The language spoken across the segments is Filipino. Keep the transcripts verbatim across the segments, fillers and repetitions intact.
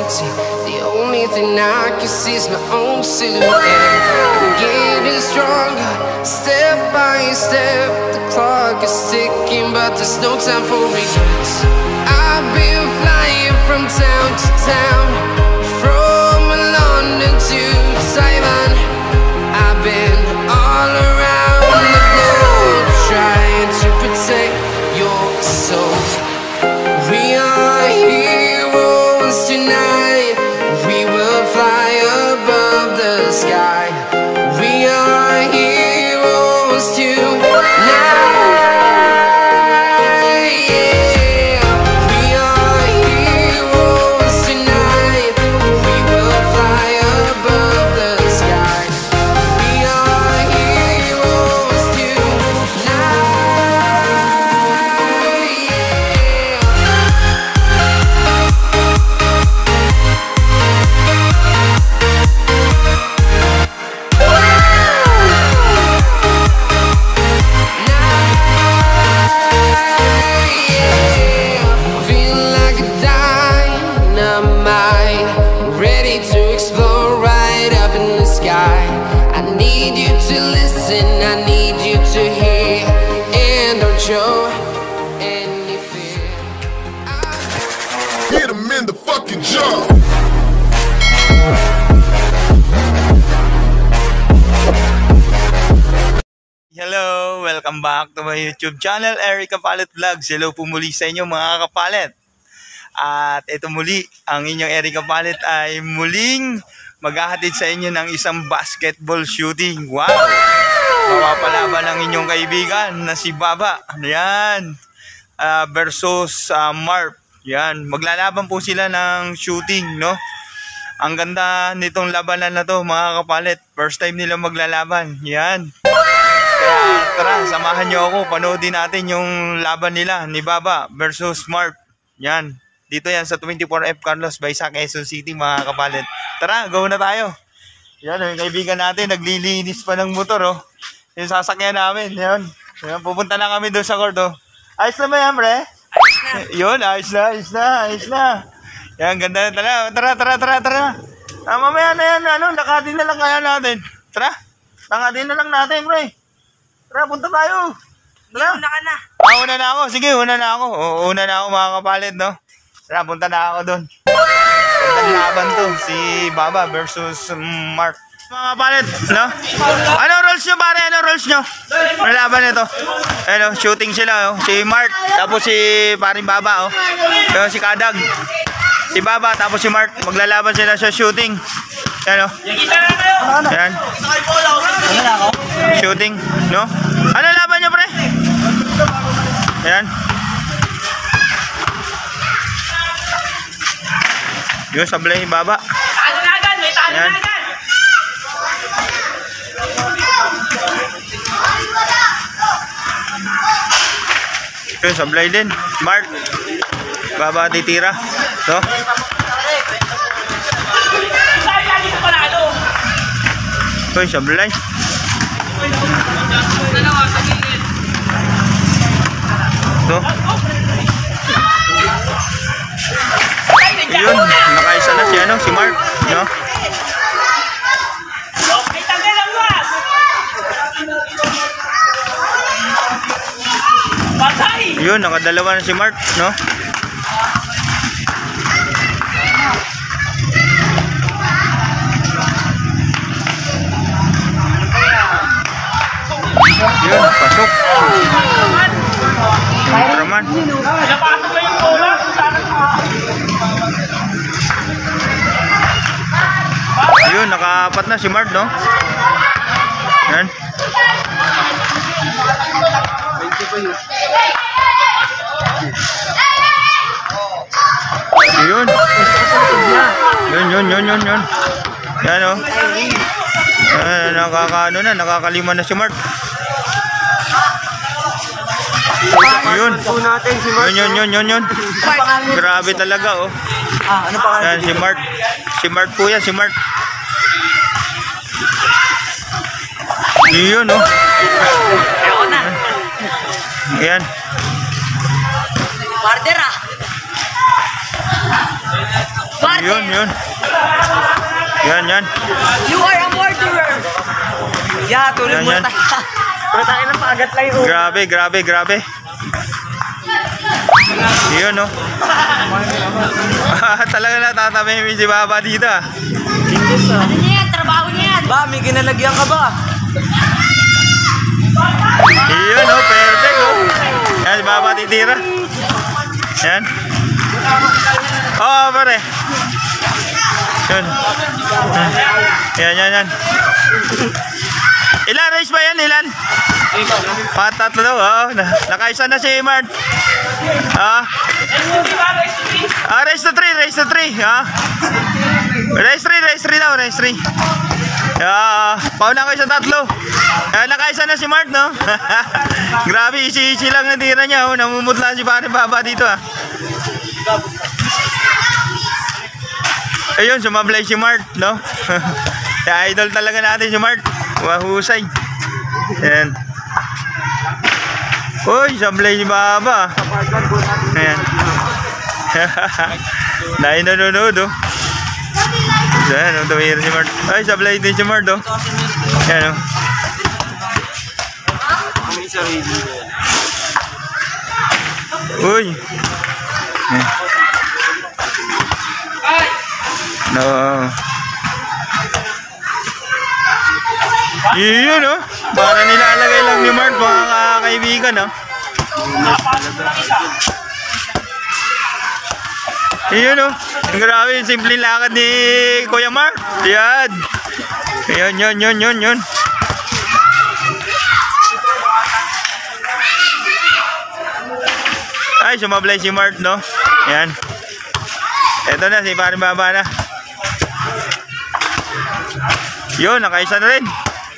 empty. The only thing I can see is my own silhouette. I'm getting stronger, step by step. The clock is ticking, but there's no time for regrets. I've been flying from town to town, from London to Taiwan. I've been all around the globe, trying to protect your soul. We are heroes tonight. We will fly above the sky. We are heroes tonight. Yeah. We are heroes tonight. We will fly above the sky. We are heroes tonight. Hit him in the fucking jaw. Hello! Welcome back to my YouTube channel, Eric Kapalit Vlogs. Hello po muli sa inyo mga kapalit. At ito muli, ang inyong Eric Kapalit ay muling maghahatid sa inyo ng isang basketball shooting. Wow! Mapapalaban ang inyong kaibigan na si Baba. Yan. Uh, versus uh, Marp. Yan. Maglalaban po sila ng shooting, no? Ang ganda nitong labanan na to, mga kapalit. First time nila maglalaban. Yan. Kaya tara, samahan nyo ako. Panoodin natin yung laban nila ni Baba versus Marp. Yan. Dito yan sa twenty-four F Carlos Baisa, Quezon City, mga kapalit. Tara, go na tayo. Yan, yung kaibigan natin, naglilinis pa ng motor, oh. Yung sasakyan namin, yan. Yan, pupunta na kami doon sa court, oh. Ayos na ba yan, pre? Ayos na. Yun, ayos na, ayos na, ayos na. Yan, ganda na talaga. Tara, tara, tara, tara. Ah, mamaya na yan, ano, nakatin na lang kaya natin. Tara, nakatin na lang natin, pre. Tara, punta tayo. Tara. Una ka na. Ah, una na ako. Sige, una na ako. O, una na ako, mga kapalit, no? Tara, punta na ako doon. Gandang laban to, si Baba versus um, Mark. Mga kapalit, no? Ano roles nyo, pare? Ano roles nyo? Ano laban ito? Ano, shooting sila, oh. Si Mark, tapos si paring Baba, oh. Yung si Kadag. Si Baba, tapos si Mark. Maglalaban sila sa shooting. Yan, oh. Yan. Shooting, no? Ano laban nyo, pre? Yan. Yung sablay Baba. Yan. Yung sablay din. Mark. Baba titira. So. Yung sablay. So. Yun, nakaisa na si ano, si Mark, no? Yun, nakadalawa na si Mark, no? Yun, pasok. Raman. Yun, nakaapat na si Mark, no? Yan. Yun. Yun, yun, yun, yun, yun. Yan, oh. Yan, nakakaano na, nakakalima na si Mark. Yun. Yun, yun, yun, yun, yun. Grabe talaga, oh. Ah, ano pa? Yan, si Mark. Si Mark po yan, si Mark. Yun, oh. Ayoko na. Yan. Barder, ah. What? Yun, yun. Yan, yan. You are a murderer. Yeah, tulog Yan, mo yan. tayo. Pero tayo na paagat lang yung... Grabe, grabe, grabe. Yun, no? Talaga natatamimi si Baba dito, ah. Ano niya yan? Trabaho niya yan. Ba, may ginalagyan ka ba? Yun, no? Perfect, oh. Yan, si Baba titira. Yan. Oo, oh, pare. Yun. Yan, yan, yan. Ilan race ba yan? Ilan? Patatlo, oh. Nakaisa na si Mart. Ah. Ah, race to three, race to three. Ah. Race three, race three daw, race three. Ah, pauna ko sa tatlo. Ah, nakaisa na si Mart, no? Grabe, isi-isi lang ang tira niya, oh. Namumutla si pare Baba dito, ah. Ayun, sumablay si Mart, no? Idol talaga natin si Mart. Mahusay. Ayan. Uy, sablay si Baba. Ayan. Dahil nanonood, oh. Ayan, oh, tumira si Mart. Ay, sablay din si Mart, oh. Ayan, oh. Uy. Ayan. No. Yun, oh. Para nilalagay lang ni Mart, mga kaibigan, oh. Yun, oh. Grabe, simple lakad ni Kuya Mart. Yan. Yan, yun, yun, yun, yun. Ay, sumablay si Mart, no? Yan. Eto na, si Pare Baba na. Yun, nakaisa na rin.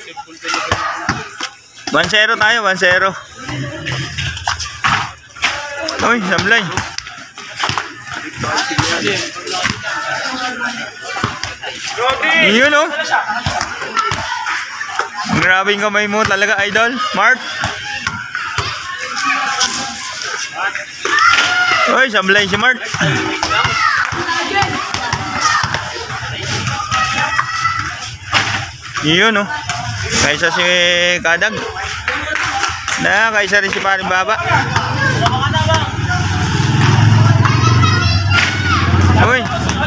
one zero tayo, one zero. Uy, sablay. Yun, oh. Grabe yung kamay mo talaga, idol. Mart. Uy, sablay si Mart. Yun, oh. Kaisa si Kadag. Na, kaisa rin si Pare Baba. Uy.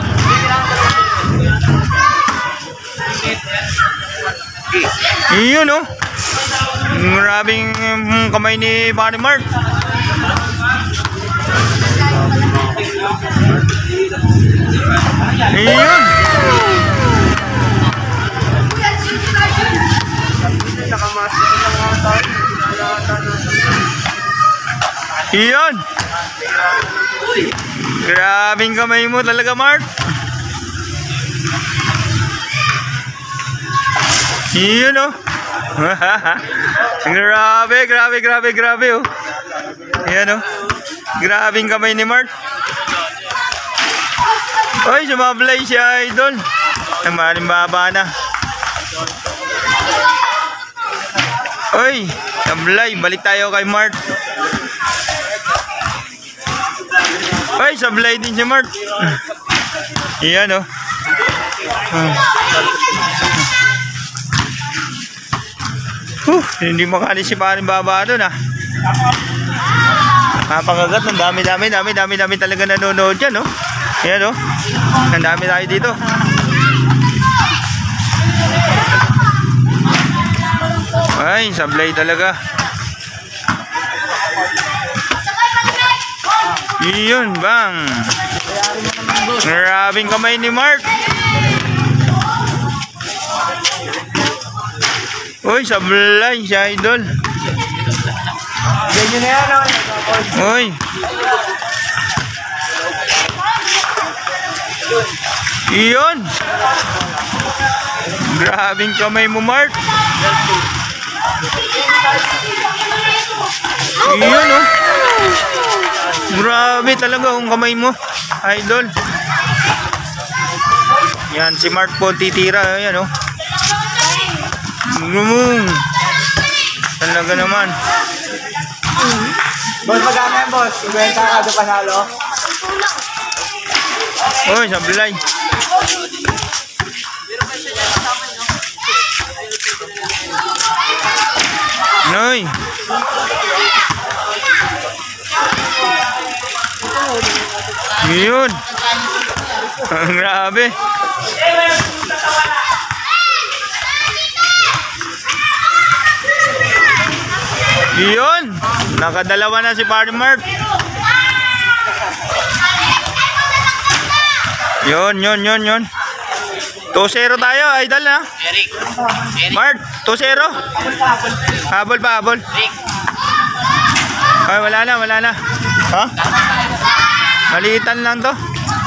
Yun, oh. Maraming kamay ni Pare Mart. Yun. Iyon. Grabing kamay mo talaga, Mart. Iyon, oh. Grabe, grabe, grabe, grabe, oh. Iyan, oh. Grabing kamay ni Mart. Oy, sumablay siya, idol. Ang maling Baba na. Oy, sablay. Balik tayo kay Mart. Oy, sablay din si Mart. Iyan, oh. Hmm. Huh, hindi makalis si Pare Baba doon, ah. Napakagat. Ang dami, dami, dami, dami, dami talaga nanonood dyan, oh. Ayan, oh. Ang dami tayo dito. Ay, sablay talaga. Yun, bang. Grabing kamay ni Mart. Uy, sablay siya, idol. Ganyan na yan, oh. Uy. Iyon. Grabing kamay mo, Mart. Iyon, oh. Grabe talaga ang kamay mo, idol. Yan, si Mart po titira. Yan, oh. Gumung. Talaga naman. Boss, magkano yan, boss? Ibenta ka, do panalo. Uy, sablay. Uy. Yun. Grabe. Yun. Nakadalawa na si Farmer. Yun, yun, yun, yun. two zero tayo, idol na. Eric. Mart, two zero. Habol pa, habol. Ay, wala na, wala na. Ha? Maliitan lang to.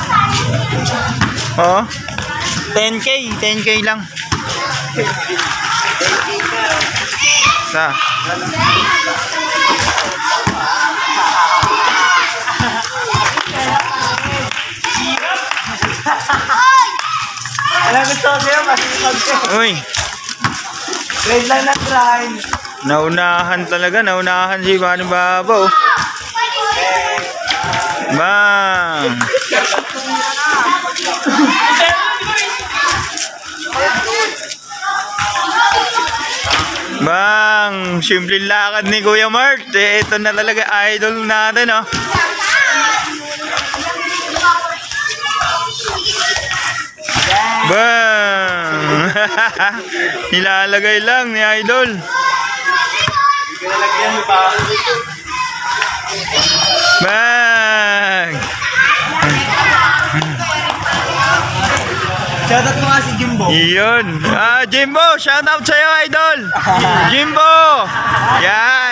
Oo. ten K, ten K lang. Sa. Alam gusto ko sa'yo, masipag ka. Uy. Grade lang na grind. Naunahan talaga, naunahan si Bani Baba, oh. Bang! Bang! Simpleng lakad ni Kuya Mart. Eh, ito na talaga idol natin, oh. Bang! Nilalagay lang ni idol. Bang! Shoutout mo nga si Jimbo. Iyon. Ah, Jimbo, shout out sa'yo, idol. Jimbo. Yan.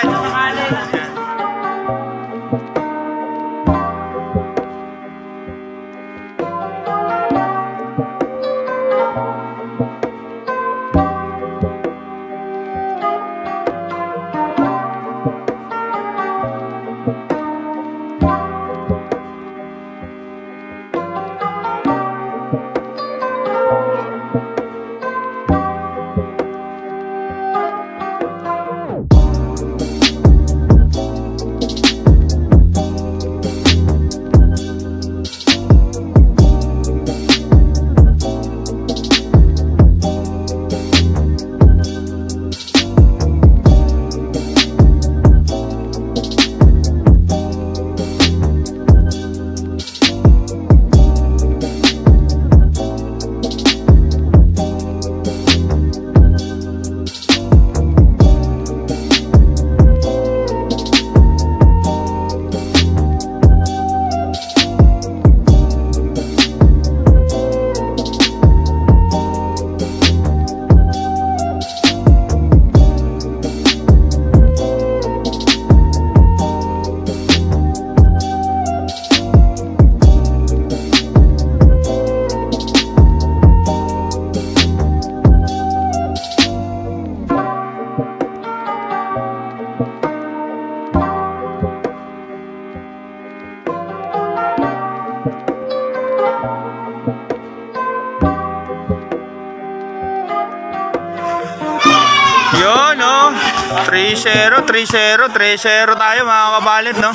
Yun, no? three zero, three zero, three zero tayo mga kapalit, no?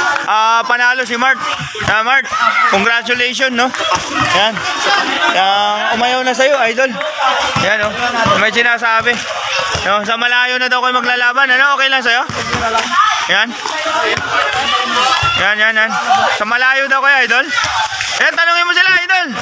Ah, panalo si Mart. Ah, Mart, congratulations, no? Yan. Yang umayaw na sa'yo, idol. Yan, no? May sinasabi. No, sa malayo na daw kayo maglalaban. Ano, okay lang sa'yo? Yan. Yan, yan, yan. Sa malayo daw kayo, idol. Yan, tanungin mo sila, idol.